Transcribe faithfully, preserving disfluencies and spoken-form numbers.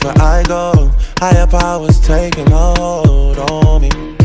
Where I go, higher powers taking a hold on me.